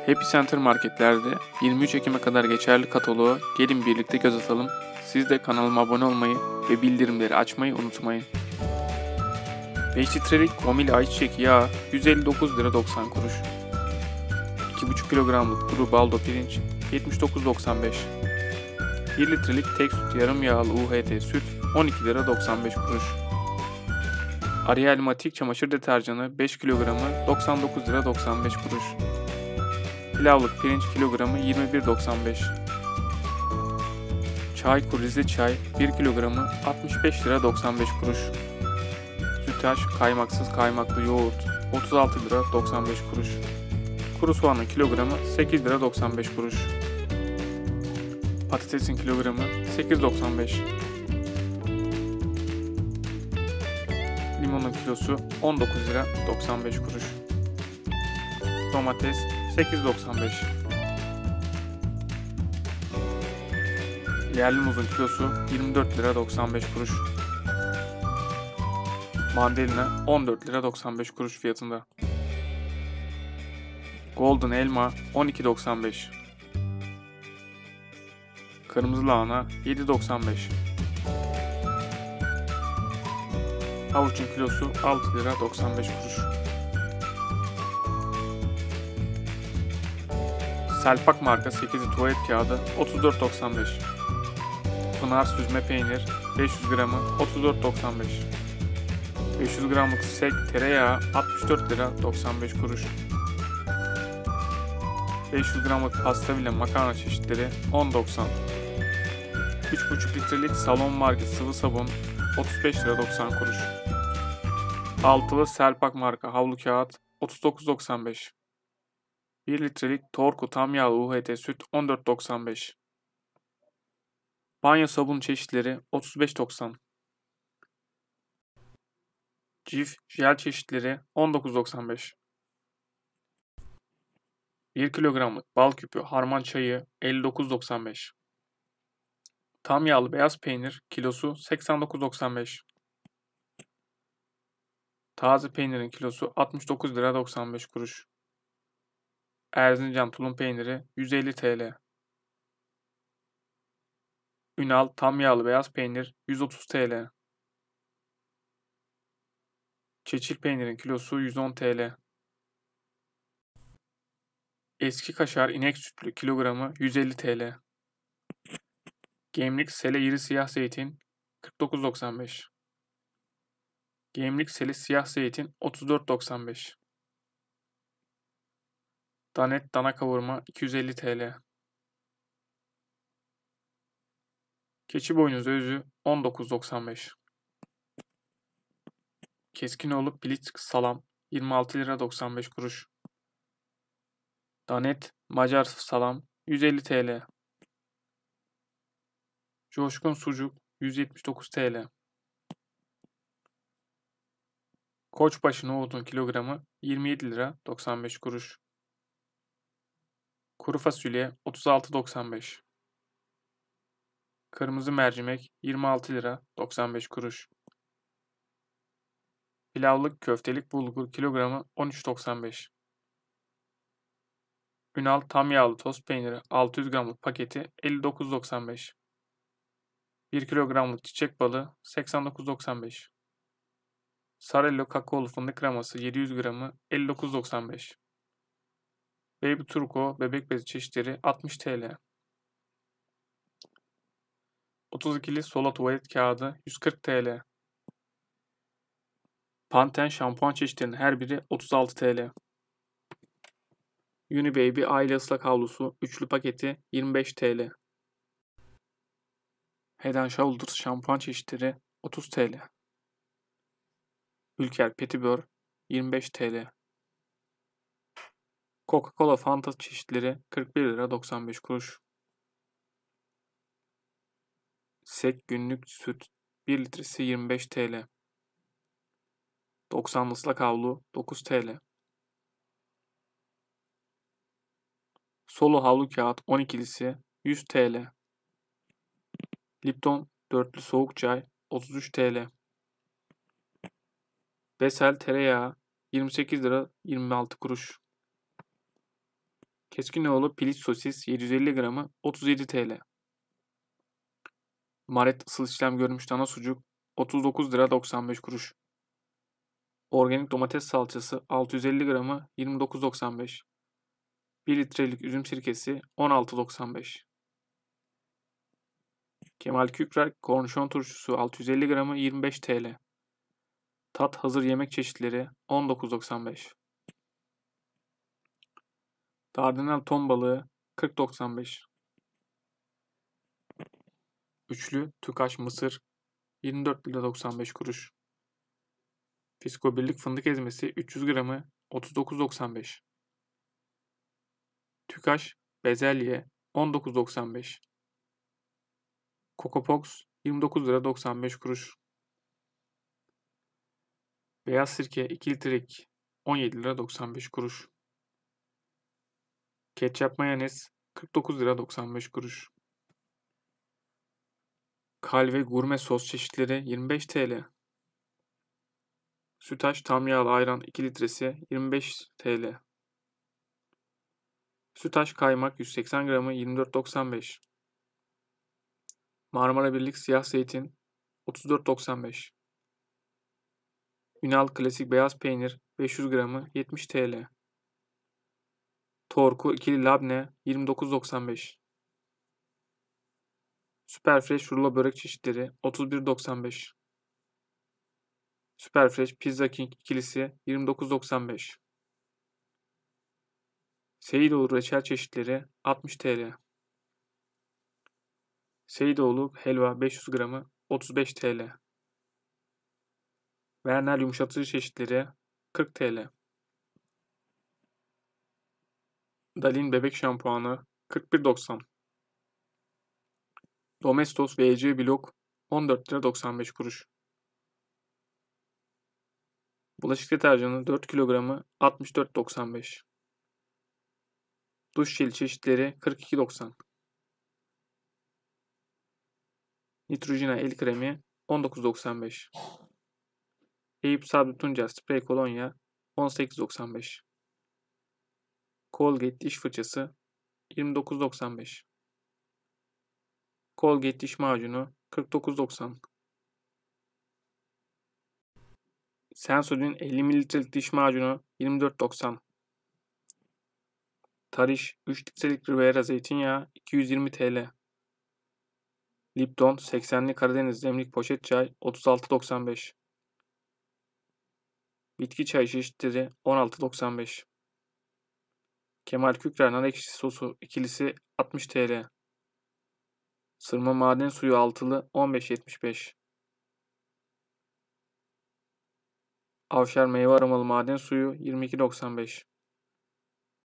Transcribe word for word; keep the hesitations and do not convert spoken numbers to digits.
Happy Center marketlerde yirmi üç Ekim'e kadar geçerli kataloğu gelin birlikte göz atalım. Siz de kanalıma abone olmayı ve bildirimleri açmayı unutmayın. beş litrelik Komil ayçiçek yağı yüz elli dokuz lira doksan kuruş. iki buçuk kilogramlık kuru baldo pirinç yetmiş dokuz doksan beş. bir litrelik tek süt yarım yağlı U H T süt on iki lira doksan beş kuruş. Ariel Matik çamaşır deterjanı beş kilogramı doksan dokuz lira doksan beş kuruş. Pilavlık pirinç kilogramı yirmi bir doksan beş. Çaykur Rize çay bir kilogramı altmış beş lira doksan beş kuruş. Sütaş kaymaksız kaymaklı yoğurt otuz altı lira doksan beş kuruş. Kuru soğanın kilogramı sekiz lira doksan beş kuruş. Patatesin kilogramı sekiz doksan beş. Limonun kilosu on dokuz lira doksan beş kuruş. Domates sekiz doksan beş. Yerli muzun kilosu yirmi dört lira doksan beş kuruş. Mandalina on dört lira doksan beş kuruş fiyatında. Golden elma on iki doksan beş. Kırmızı lahana yedi doksan beş. Havuçun kilosu altı lira doksan beş kuruş. Selpak marka sekizli tuvalet kağıdı otuz dört doksan beş. Pınar süzme peynir beş yüz gramı otuz dört doksan beş. beş yüz gramlık sek tereyağı altmış dört lira doksan beş kuruş. beş yüz gramlık pasta bile makarna çeşitleri on doksan. üç buçuk litrelik salon marka sıvı sabun otuz beş lira doksan kuruş. altılı Selpak marka havlu kağıt otuz dokuz doksan beş. bir litrelik Torku tam yağlı U H T süt on dört doksan beş. Banyo sabun çeşitleri otuz beş doksan. Cif jel çeşitleri on dokuz doksan beş. bir kilogramlık bal küpü harman çayı elli dokuz doksan beş. Tam yağlı beyaz peynir kilosu seksen dokuz doksan beş. Taze peynirin kilosu altmış dokuz lira doksan beş kuruş. Erzincan tulum peyniri yüz elli TL. Ünal tam yağlı beyaz peynir yüz otuz TL. Çeçil peynirin kilosu yüz on TL. Eski kaşar inek sütlü kilogramı yüz elli TL. Gemlik sele iri siyah zeytin kırk dokuz doksan beş. Gemlik seli siyah zeytin otuz dört doksan beş. Danet dana kavurma iki yüz elli TL. Keçi boynuzu özü on dokuz doksan beş. Keskinoğlu piliç salam yirmi altı lira doksan beş kuruş. Danet Macar salam yüz elli TL. Coşkun sucuk yüz yetmiş dokuz TL. Koçbaşı nohutun kilogramı yirmi yedi lira doksan beş kuruş. Kuru fasulye otuz altı doksan beş. Kırmızı mercimek yirmi altı lira doksan beş kuruş. Pilavlık köftelik bulgur kilogramı on üç doksan beş. Ünal tam yağlı toz peyniri altı yüz gramlık paketi elli dokuz doksan beş. bir kilogramlık çiçek balı seksen dokuz doksan beş. Sarello kakaolu fındık kreması yedi yüz gramı elli dokuz doksan beş. Baby Turco bebek bezi çeşitleri altmış TL. otuz ikili Sola tuvalet kağıdı yüz kırk TL. Pantene şampuan çeşitlerinin her biri otuz altı TL. Unibaby aile ıslak havlusu üçlü paketi yirmi beş TL. Head and Shoulders şampuan çeşitleri otuz TL. Ülker Petibör yirmi beş TL. Coca-Cola Fanta çeşitleri kırk bir lira doksan beş kuruş. Sek günlük süt bir litresi yirmi beş TL. doksan ıslak havlu dokuz TL. Solo havlu kağıt on ikilisi yüz TL. Lipton dörtlü soğuk çay otuz üç TL. Besel tereyağı yirmi sekiz lira yirmi altı kuruş. Keskinoğlu piliç sosis yedi yüz elli gramı otuz yedi TL. Maret ısıl işlem görmüş dana sucuk otuz dokuz lira doksan beş kuruş. Organik domates salçası altı yüz elli gramı yirmi dokuz doksan beş. bir litrelik üzüm sirkesi on altı doksan beş. Kemal Kükrer kornişon turşusu altı yüz elli gramı yirmi beş TL. Tat hazır yemek çeşitleri on dokuz doksan beş. Dardanel ton balığı kırk doksan beş. Üçlü Tükaş mısır yirmi dört lira doksan beş kuruş. Fisko birlik fındık ezmesi üç yüz gramı otuz dokuz doksan beş. Tükaş bezelye on dokuz doksan beş. Coco Pops yirmi dokuz lira doksan beş kuruş. Beyaz sirke iki litrelik on yedi lira doksan beş kuruş. Ketçap mayonez kırk dokuz lira doksan beş kuruş. Kalve gurme sos çeşitleri yirmi beş TL. Sütaş tam yağlı ayran iki litresi yirmi beş TL. Sütaş kaymak yüz seksen gramı yirmi dört doksan beş. Marmara Birlik siyah zeytin otuz dört doksan beş. Ünal klasik beyaz peynir beş yüz gramı yetmiş TL. Torku ikili labne yirmi dokuz doksan beş. Superfresh rulo börek çeşitleri otuz bir doksan beş. Superfresh Pizza King ikilisi yirmi dokuz doksan beş. Seyidoğlu reçel çeşitleri altmış TL. Seyidoğlu helva beş yüz gramı otuz beş TL. Werner yumuşatıcı çeşitleri kırk TL. Dalin bebek şampuanı kırk bir doksan. Domestos V C blok on dört lira doksan beş kuruş. Bulaşık deterjanı dört kilogramı altmış dört doksan beş. Duş jeli çeşitleri kırk iki doksan. Neutrogena el kremi on dokuz doksan beş. Eyüp Sabri Tuncer sprey kolonya on sekiz doksan beş. Colgate diş fırçası yirmi dokuz doksan beş. Colgate diş macunu kırk dokuz doksan. Sensodyne elli mililitrelik diş macunu yirmi dört doksan. Tariş üç litrelik Riviera zeytinyağı iki yüz yirmi TL. Lipton seksenli Karadeniz demlik poşet çay otuz altı doksan beş. Bitki çay çeşitleri on altı doksan beş. Kemal Kükrer nar ekşisi sosu ikilisi altmış TL. Sırma maden suyu altılı on beş yetmiş beş. Avşar meyve aromalı maden suyu yirmi iki doksan beş.